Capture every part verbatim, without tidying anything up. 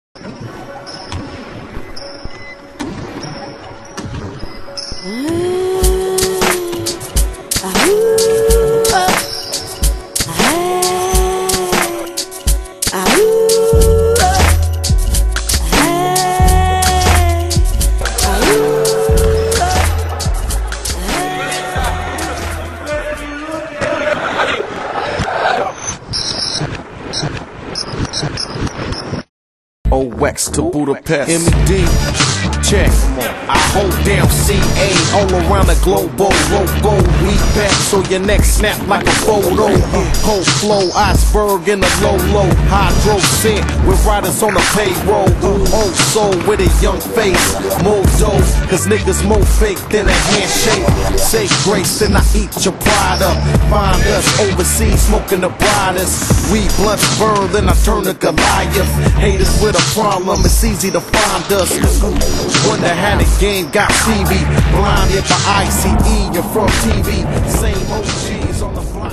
O X to Budapest, M E D, check, I hold down C A, all around the globe, logo, we back so your neck snap like a photo, cold flow, iceberg in the low, low, hydro scent, with riders on the payroll, old soul with a young face, more dope, cause niggas more fake than a handshake, say grace and I eat your pride up, find us overseas smoking the brightest, we blunts burn then I turn to Goliath, haters with a problem, it's easy to find us. Wonder how the game got C B, blinded by I C E, you're from T V. Same O Gs on the block.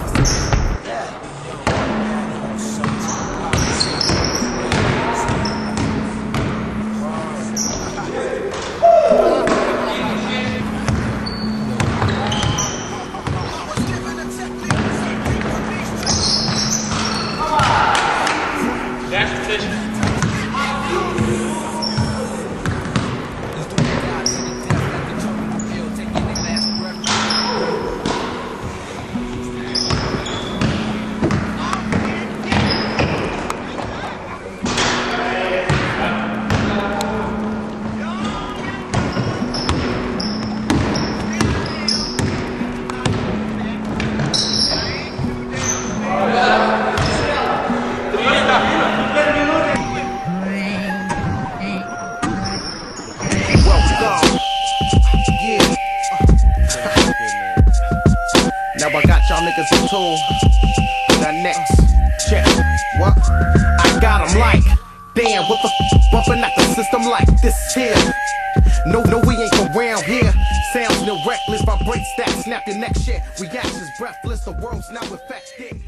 Now I got y'all niggas in tune. That next, check, what? I got 'em like, damn, what the f bumping at the system like this here? No, no, we ain't around here. Sounds no reckless, vibrate, stack, snap your neck shit. Reactions breathless, the world's now infected.